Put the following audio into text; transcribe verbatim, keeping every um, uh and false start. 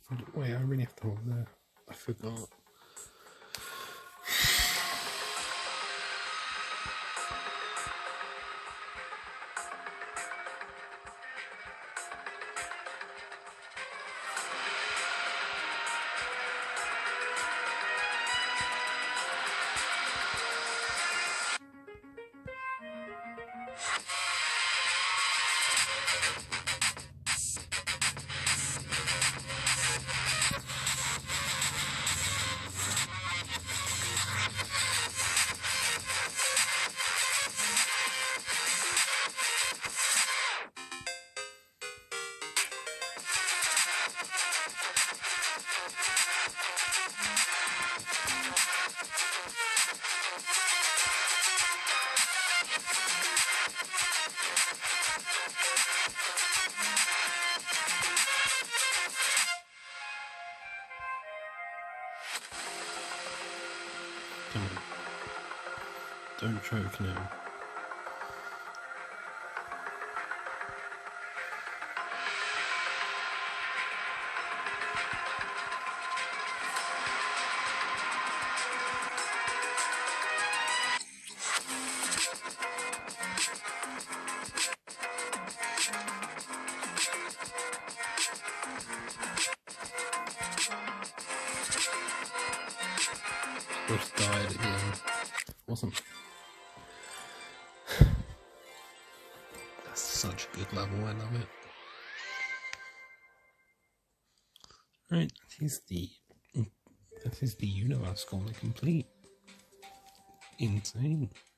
Wait, I really have to hold there. I forgot. Come on. Don't choke now. Just died again. Awesome. That's such a good level, I love it. Right, that is the that is the universe gauntlet complete. Insane.